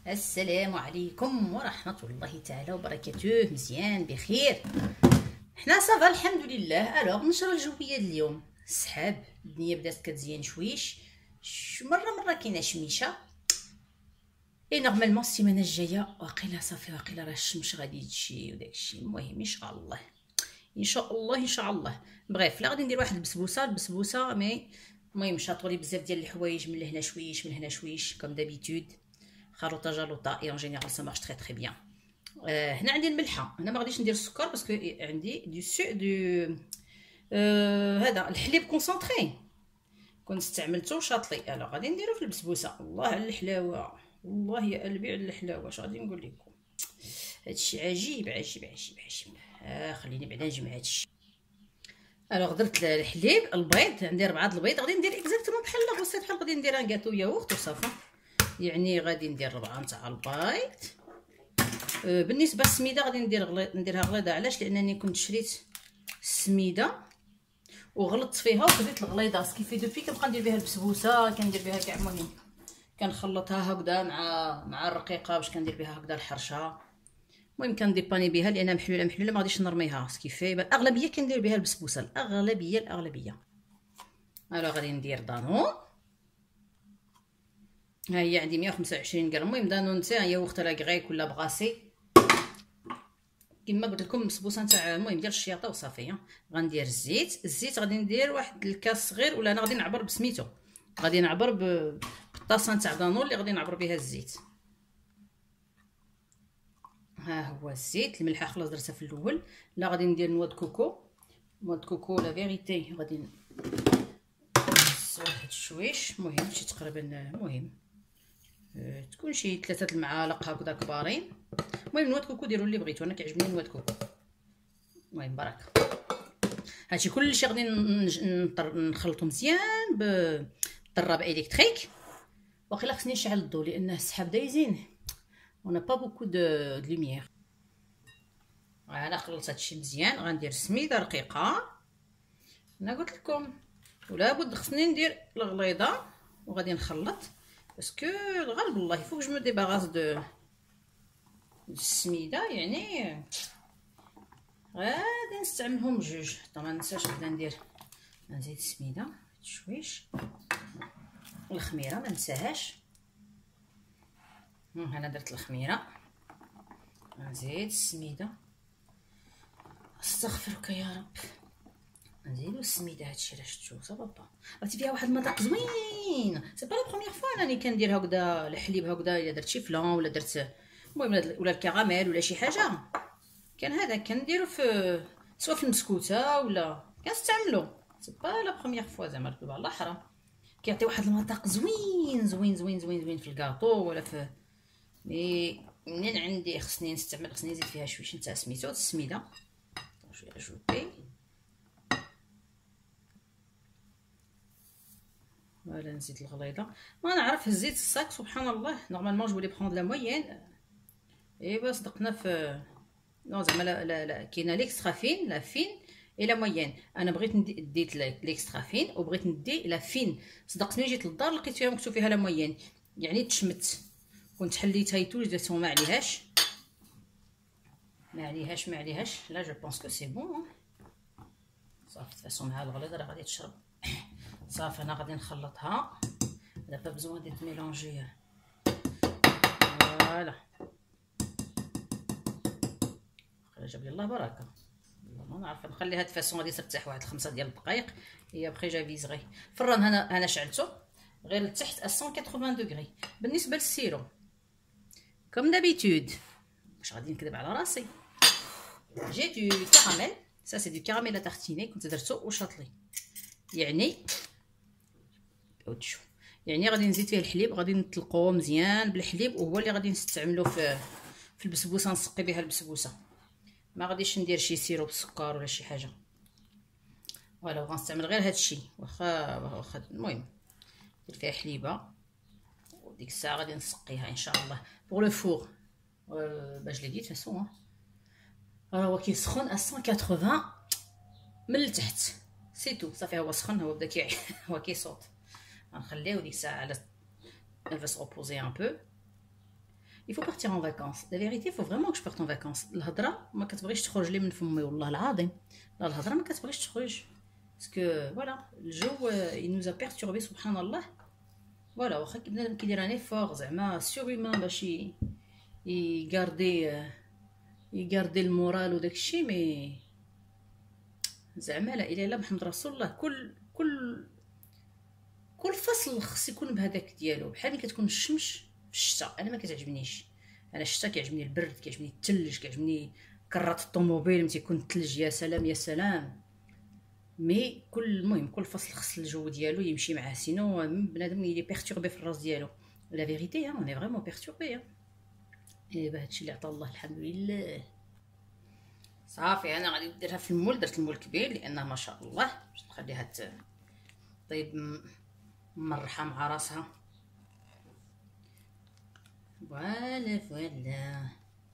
السلام عليكم ورحمة الله تعالى وبركاته. مزيان بخير، حنا صافا الحمد لله. الوغ النشرة الجوية اليوم السحاب، الدنيا بدات كتزين شويش، مرة كاينه شميشة. اي نورمالمون السيمانه الجايه واقيلا صافي، واقيلا راه الشمس غادي تجي وداكشي. المهم ان شاء الله ان شاء الله بغيف. لا غادي ندير واحد البسبوسه مي المهم شاطولي بزاف ديال الحوايج، من لهنا شويش من هنا شويش كوم دابيتود، خلطه جالوطه اي اون جينيرال سا مارش تري بيان. هنا عندي الملحه، هنا ما غاديش ندير السكر باسكو عندي هذا الحليب كونسونطري كنت استعملته شاطلي. انا غادي نديرو في البسبوسه. الله على الحلاوه، والله يا قلبي على الحلاوه. اش غادي نقول لكم، هادشي عجيب. خليني بعدا نجمع هادشي. الوغ درت الحليب، البيض، عندي 4 البيض. غادي ندير اكزاكتومون بحال لاغوسيت، بحال غادي ندير ان كاطو ياغورت وصافا. يعني غادي ندير 4 نتاع البيض. بالنسبه للسميده غادي نديرها غليظه. علاش؟ لانني كنت شريت السميده وغلطت فيها وخديت الغليظه، سكيفي دوبي كنبقى ندير بها البسبوسه، كندير بها كاع. المهم كنخلطها هكذا مع الرقيقه باش كندير بها هكذا الحرشه. المهم كنديباني بها لانها محلوله ما غاديش نرميها، سكيفي الاغلبيه كندير بها البسبوسه، الاغلبيه. الو غادي ندير دانون. ها هي عندي 125 غرام. المهم دانون تاع ياغورت لا غريك ولا بغاسي كما قلت لكم، البسبوسه نتاع المهم ديال الشياطه وصافي. غندير الزيت غادي ندير واحد الكاس صغير، ولا انا غادي نعبر بسميتو، غادي نعبر بالطاسه نتاع دانون اللي غادي نعبر بها الزيت. ها هو الزيت. الملحه خلاص درتها في الاول. لا غادي ندير نوا د كوكو لا فيريتي غادي نسوي واحد الشويش. المهم شي تقريبا، المهم تكون شي 3 المعالق هكذا كبارين. المهم نوا د كوكو ديروا اللي بغيتو، انا كيعجبني نوا د كوكو. المهم بركه. هادشي كلشي غادي نخلطو مزيان بالضراب الكتريك. واخيلا خصني نشعل الضو لان السحاب دايزين ونا با بوكو د لوميير. انا خلطت هادشي مزيان. غندير السميده رقيقه انا قلت لكم، ولا بد خصني ندير الغليظه وغادي نخلط باسكو الغالب والله فوق جو مو ديباغاس دو السميده. يعني غادي نستعملهم بجوج. طبعا ما ننساش غادي ندير نزيد السميده شويش، الخميره ما ننساهاش. انا درت الخميره، نزيد السميده. استغفرك يا رب. نزيدو السميده. هادشي راه شفتو صافا عرفتي فيها واحد المذاق زوين. سي با لا بروميير فوا انني كندير هكذا الحليب هكذا، الا درت شي فلان ولا درت المهم ولا الكراميل ولا شي حاجه، كان هذا كنديرو في سواء في المسكوته ولا كنستعملو. سي با لا بروميير فوا زعما دابا الله حرام، كيعطي واحد المذاق زوين في الكاطو ولا في. مي منين عندي خصني نزيد فيها شويه نتاع سميتو السميده شويه اجوبي. ولا نزيد الغليظه. ما نعرف هزيت الصاك سبحان الله. نورمالمون جو لي بروند لا موين اي با صدقنا في نو زعما لا كاينه ليكسترا فين لا فين اي لا موين. انا بغيت ديت ليكسترا فين وبغيت ندي لا فين. صدقتني جيت للدار لقيت فيها مكتوب فيها لا موين، يعني تشمت. كنت حليتها يتو درتهم ما عليهاش لا جو بونس كو سي بون صافي. فاسون مع الغليظه راه غادي تشرب صافي. انا غادي نخلطها دابا بزوان ديال ميلونجي. فوالا جاب لي الله بركه. ما نعرف نخلي هاد الفاسون غادي ترتاح واحد 5 ديال الدقائق. هي بخي جافي صغير. الفران انا شعلته غير لتحت 180 دوغري. بالنسبه للسيرو كوم دابيتود، واش غادي نكذب على راسي، جي دو كراميل. سا سي دو كراميل تارتيني كنت درتو وشاطلي. يعني غادي نزيد فيه الحليب، غادي نطلقوه مزيان بالحليب، وهو اللي غادي نستعملو في البسبوسه، نسقي بها البسبوسه. ما غاديش ندير شي سيروب بالسكر ولا شي حاجه. فوالا غنستعمل غير هادشي. واخا المهم ندير فيها حليبه وديك الساعه غادي نسقيها ان شاء الله بوغ لو فور. باش لي ديت فاسون راه هو كيسخن 180 من التحت سيتو صافي. هو سخن، هو بدا هو كيصوت. غنخليو ديك الساعه على elle va se reposer un peu. il faut partir en vacances. La vérité, il faut vraiment que je parte en vacances. الهضره ما كتبغيش تخرج لي من فمي والله العظيم. لا الهضره ما كتبغيش تخرج. باسكو فوالا الجو il nous a perturbé سبحان الله. فوالا واخا بنادم كيدير ان ايفور زعما سور هيومان باش يغاردي المورال وداك الشيء مي زعما لا اله الا محمد رسول الله. كل فصل خص يكون بهذاك ديالو. بحال ملي كتكون الشمس في الشتاء انا ما كتعجبنيش. انا الشتاء كيعجبني البرد، كيعجبني الثلج، كيعجبني كرات الطوموبيل ملي تيكون الثلج. يا سلام يا سلام. مي المهم كل فصل خص الجو ديالو يمشي معاه، سينو بنادم يلي بيرتوربي في الراس ديالو. لا فيريتي اون اي فريمون بيرتوربي. ايه بهادشي اللي عطا الله الحمد لله. صافي انا غادي نديرها في المول. درت المول كبير لانه ما شاء الله باش نخليها طيب مرحه مع راسها. فوالا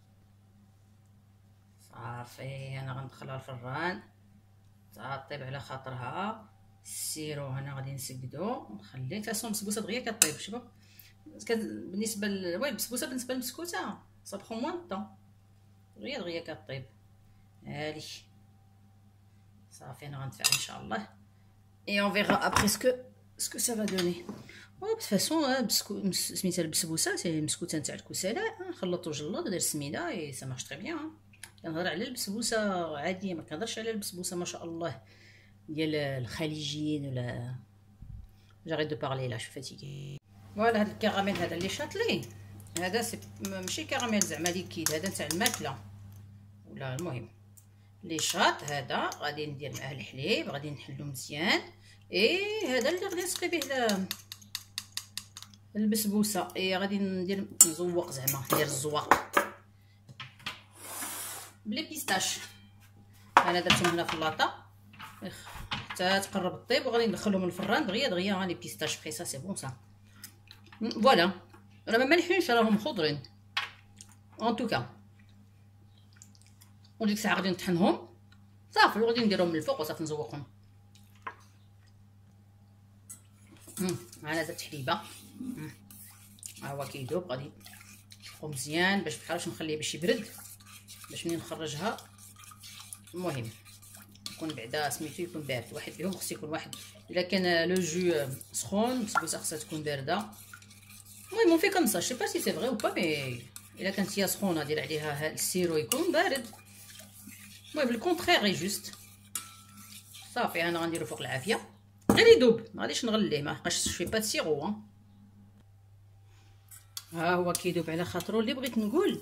صافي انا غندخلها الفران طيب على خاطرها. السيرو هنا غادي نسقدو ونخلي تاسون البسبوسه دغيا كطيب. شوفوا بالنسبه وي البسبوسه بالنسبه للمسكوته صابخو موان طون دغيا كطيب. هالي صافي انا غندفع ان شاء الله اي اون فيغا ابري سكو سا فا دوني. و بفاسون سميتها البسبوسه سي المسكوته نتاع الكسلاء. نخلطو جلاد ودير السميده اي سا مارش تري بيان. كنهضر على البسبوسه عاديه، ما كنهضرش على البسبوسه ما شاء الله ديال الخليجيين ولا جاري دو بارلي لا شو فاتيكي. فوالا هاد الكراميل هذا اللي شاطلي هذا ماشي كراميل زعما ليكيد، هذا نتاع الماكله ولا المهم لي شاط. هذا غادي ندير معاه الحليب، غادي نحلو مزيان. هذا اللي غادي نسقي به البسبوسه. غادي ندير نزوق زعما ندير الزواق بلي بيستاش. انا درتهم هنا في اللاطه حتى تقرب الطيب وغادي ندخلهم الفران دغيا غادي بيستاش فريسا سي بون سا. فوالا راه ما مالحينش راهم خضرين ان توكا. وديك الساعه غادي نطحنهم صافي وغادي نديرهم من الفوق وصافي نزوقهم. انا درت حليبه ها هو كيذوب. غادي نحطو مزيان باش بحال نخليه باش يبرد باش ملي نخرجها المهم يكون بعدا سميتو يكون بارد. واحد فيهم خص يكون واحد الا كان لو جو سخون البسبوسه خصها تكون بارده. المهم في كنصا سي با سي سي فري او با مي الا كانت هي سخونه دير عليها السيرو يكون بارد. المهم بالكونطرير جوست صافي. انا غنديرو فوق العافيه غير يذوب ما غاديش نغليه ما بقاش شوي با سيرو. ها هو كيذوب على خاطرو. اللي بغيت نقول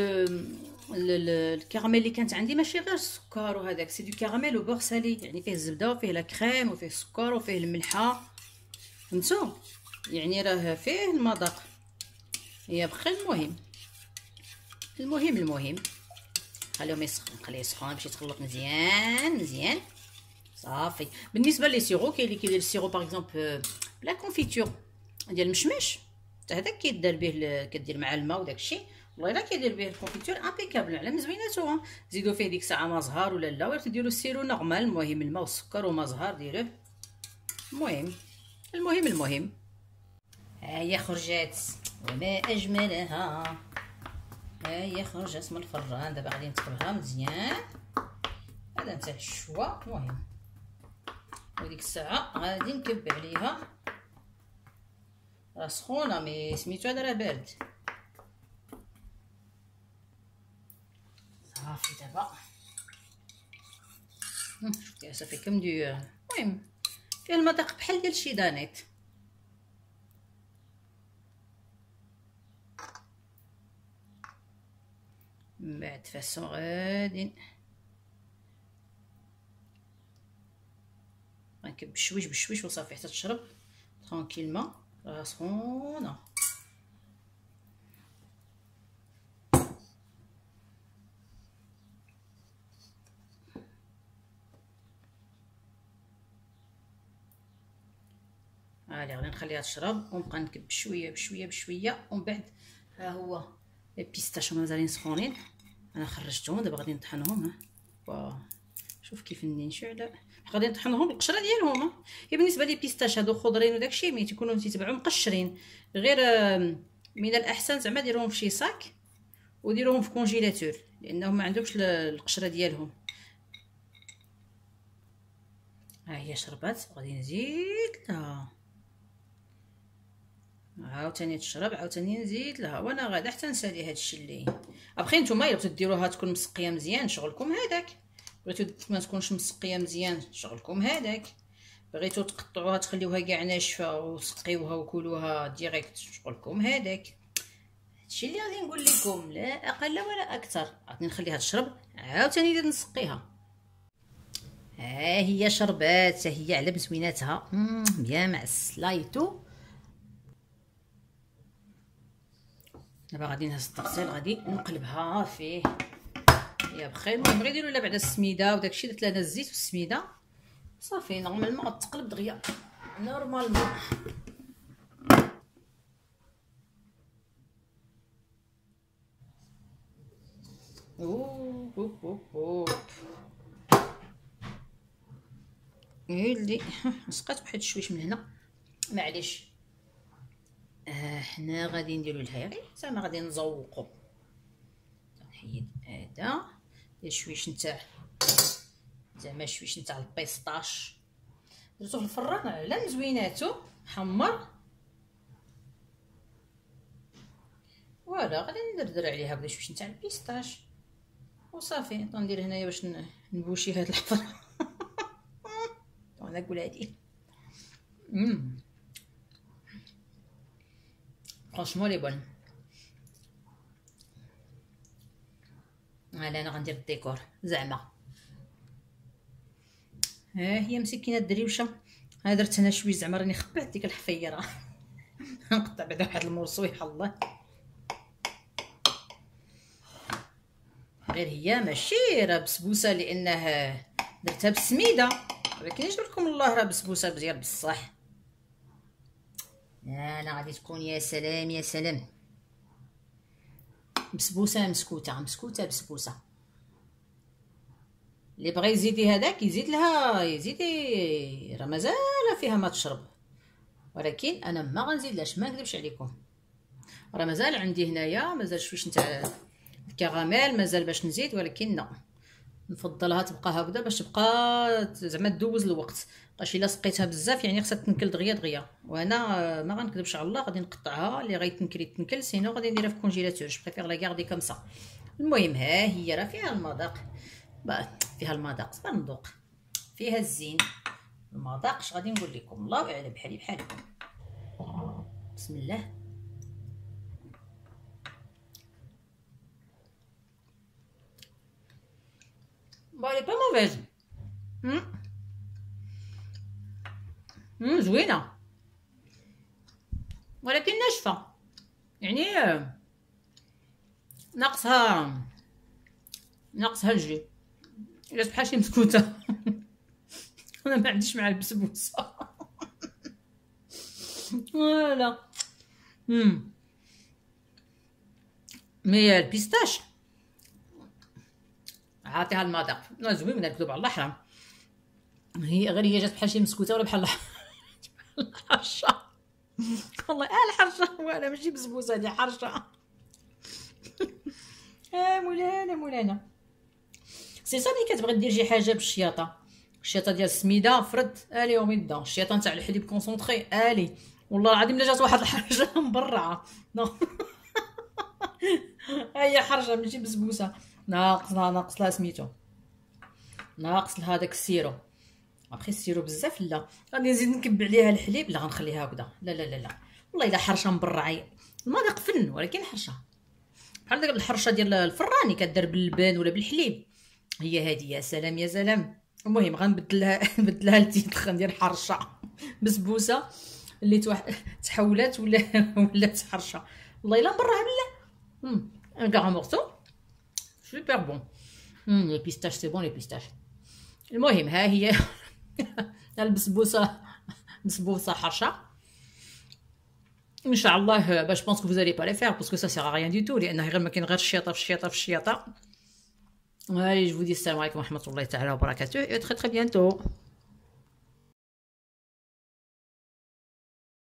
الكراميل اللي كانت عندي ماشي غير السكر وهذاك سي دو كراميل وبور سالي، يعني فيه الزبده وفيه لا كريم وفيه السكر وفيه الملحه فهمتوا، يعني راه فيه المذاق. هي بقى المهم خليهم يسخن، خليه يسخن باش يتخلط مزيان صافي. بالنسبه لي سيرو كاين اللي كيدير السيرو باغ اكزومبل بلا كونفيتور ديال المشمش حتى هذاك كيدار به كدير مع الماء وداك الشيء. والله الا كيدير به الكونفيتور امبيكابل على مزويناتو. زيدوا فيه ديك الساعه ما زهر ولا لا ولا تديروا السيرو نورمال. المهم الماء والسكر وما زهر ديروه. المهم هيا خرجات وما اجملها. هيا خرجت من الفران دابا غادي نتقلبها مزيان. هذا نتاع الشوا. المهم وديك الساعه غادي نكب عليها راه سخونه مي سميتو هذا راه بارد. صافي دابا شفتيها صافي كم المهم فيها المذاق بحال ديال شي دانيت. من بعد فاسون غادي غنكب بشويش وصافي حتى تشرب ترانكيلمون راه سخونه. غادي نخليها تشرب ونبقى نكب بشويه ومن بعد ها هو البيستاش مازالين سخونين. انا خرجتهم دابا غادي نطحنهم. ها شوف كيف النشا غادي نطحنهم بالقشره ديالهم. هي بالنسبه لي بيستاش هادو خضرين وداكشي مي تيكونوا تيتباعوا مقشرين غير من الاحسن زعما ديروهم في شي صاك وديروهم في كونجيلاتور لانهم ما عندهمش القشره ديالهم. ها هي شربات، غادي نزيد لها عاوتاني تشرب، عاوتاني نزيد لها، وانا غادا حتى نسالي هادشي اللي ابخي نتوما الا بغيتو ديروها تكون مسقيه مزيان شغلكم هذاك، بغيتو ما تكونش مسقيه مزيان شغلكم هذاك، بغيتو تقطعوها تخليوها كاع ناشفه وتسقيوها وكلوها ديريكت شغلكم هذاك. هادشي اللي غادي نقول لكم، لا اقل ولا اكثر. غادي نخليها تشرب عاوتاني نسقيها. ها هي شربات، ها هي على بزويناتها بيان مع السلايتو. دابا غادي نهز التغسيل غادي نقلبها فيه يا بخير. المهم غير ديروا لها بعدا السميده وداكشي، درت لها الزيت والسميده صافي. نورمالمون غتقلب دغيا نورمالمون. يلي سقات واحد شويش من هنا معليش. حنا غادي نديرو لها غير زعما غادي نزوقو. نحيد هذا شويش نتاع زعما شويش نتاع البيسطاش، درتو في الفران على مزويناتو حمر. فوالا غادي ندردر عليها بدا شويش نتاع البيسطاش وصافي. غندير هنايا باش نبوشي هاد الحفر. انا نقول هادي فرانشمون لي بون. انا غندير الديكور زعما. ها هي مسكينه الدريوشه. ها درت هنا شويه زعما راني خبعت ديك الحفيره. نقطع بعدا واحد المرصويحه الله. غير هي ماشي راه بسبوسه لانه درتها بالسميده، ولكن يجبر لكم الله راه بسبوسه ديال بصح. انا غادي تكون يا سلام يا سلام بسبوسه مسكوته مسكوته بسبوسه. اللي بغى يزيدي هذاك يزيد لها يزيدي، راه مازال فيها ما تشرب، ولكن انا ما غنزيدلاش ما نكذبش عليكم. راه مازال عندي هنايا مازال شويش نتاع الكراميل مازال باش نزيد، ولكن لا نفضلها تبقى هكذا باش تبقى زعما تدوز الوقت. باش الا سقيتها بزاف يعني خصها تنكل دغيا دغيا، وانا ما غنكذبش على الله غادي نقطعها اللي غيتنكل يتنكل، سينو غادي نديرها في كونجيلاتور. جو بريفير لا غاردي كومسا. المهم ها هي راه فيها المذاق، فيها المذاق صبر نذوق فيها الزين. المذاق اش غادي نقول لكم الله اعلم بحالي بحالكم. بسم الله. بالي با موفيز زوينه ولكن ناشفه يعني ناقصها الجي. الا بحال شي مسكوته. انا ما عنديش مع البسبوسه. فوالا مي البيستاش عاطيها المذاق زوين. من الكذوب على الله حرام. هي غير هي جات بحال شي مسكوته ولا بحال الحرشه. والله الحرشه ولا ماشي بسبوسه هادي حرشه. مولانا سي صافي. كتبغي دير شي حاجه بالشياطه، الشياطه ديال السميده فرد الي وميدا، الشياطه نتاع الحليب كونسونطري الي. والله العظيم الا جات واحد الحاجه مبرعه هي حرشه ماشي بسبوسه. ناقص لها سميتو، ناقص لها داك السيرو. ابخي السيرو بزاف لا غادي نزيد نكب عليها الحليب، لا غنخليها هكذا. لا لا لا لا والله الا حرشه مبرعه المذاق فن، ولكن حرشه بحال داك الحرشه ديال الفراني كدار باللبان ولا بالحليب. هي هادي يا سلام يا سلام. المهم نبدلها لتيتر غندير حرشه بسبوسه اللي تحولات ولات حرشه. والله الا مبرعه بالله. ان كاع مورسو سوبر بون. لي بيستاش سي بون لي بيستاش. المهم ها هي البسبوسه بسبوسه حرشه ان شاء الله. باش بونس كو فوزالي با لي فير باسكو سا سيغ ريان دو تو، لانه غير ما كاين غير الشياطه في الشياطه في الشياطه. Allez, je vous dis salam alaikum wa rahmatullahi ta'ala wa barakatuh et très très bientôt.